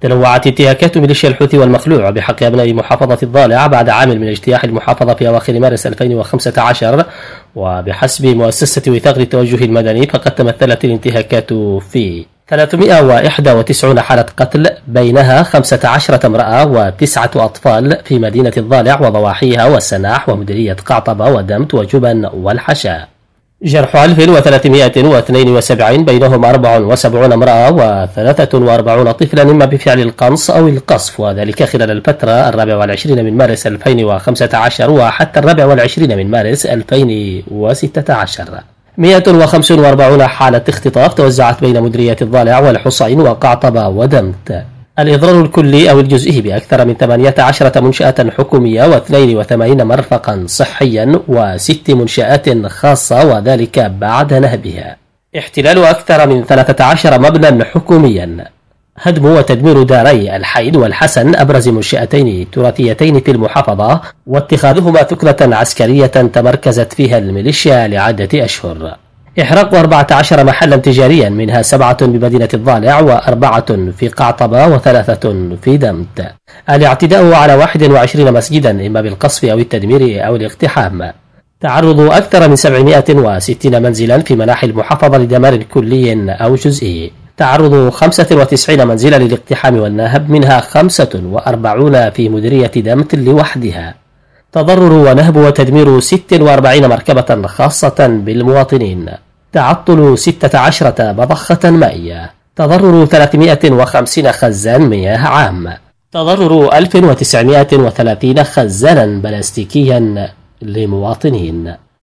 تنوعت انتهاكات ميليشيا الحوثي والمخلوع بحق أبناء محافظة الضالع بعد عام من اجتياح المحافظة في أواخر مارس 2015، وبحسب مؤسسة وثاق للتوجه المدني فقد تمثلت الانتهاكات في 391 حالة قتل، بينها 15 امرأة و9 أطفال في مدينة الضالع وضواحيها والسناح ومديرية قعطبة ودمت وجبن والحشا. جرح 1372 بينهم 74 امرأة و43 طفلا إما بفعل القنص أو القصف، وذلك خلال الفترة 24 من مارس 2015 وحتى 24 من مارس 2016. 145 حالة اختطاف توزعت بين مديرية الضالع والحصين وقعطبة ودمت. الإضرار الكلي أو الجزئي بأكثر من 18 منشأة حكومية و82 مرفقا صحيا و6 منشآت خاصة، وذلك بعد نهبها. احتلال أكثر من 13 مبنى حكوميا. هدم وتدمير داري الحيد والحسن أبرز منشأتين تراثيتين في المحافظة، واتخاذهما ثكنة عسكرية تمركزت فيها الميليشيا لعدة أشهر. إحراق 14 محلا تجاريا، منها 7 بمدينة الضالع و4 في قعطبة و3 في دمت. الاعتداء على 21 مسجدا إما بالقصف أو التدمير أو الاقتحام. تعرض أكثر من 760 منزلا في مناحي المحافظة لدمار كلي أو جزئي. تعرض 95 منزلا للاقتحام والنهب، منها 45 في مديرية دمت لوحدها. تضرر ونهب وتدمير 46 مركبة خاصة بالمواطنين. تعطل 16 مضخة مائية. تضرر 350 خزان مياه عام. تضرر 1930 خزانا بلاستيكيا لمواطنين.